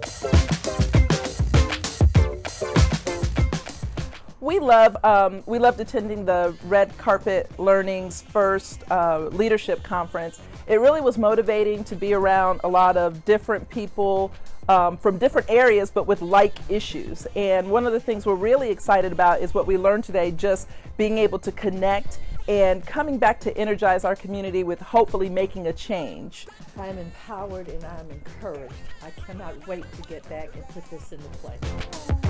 We loved attending the Red Carpet Learning's first leadership conference. It really was motivating to be around a lot of different people from different areas, but with like issues. And one of the things we're really excited about is what we learned today, just being able to connect and coming back to energize our community with hopefully making a change. I am empowered and I am encouraged. I cannot wait to get back and put this into play.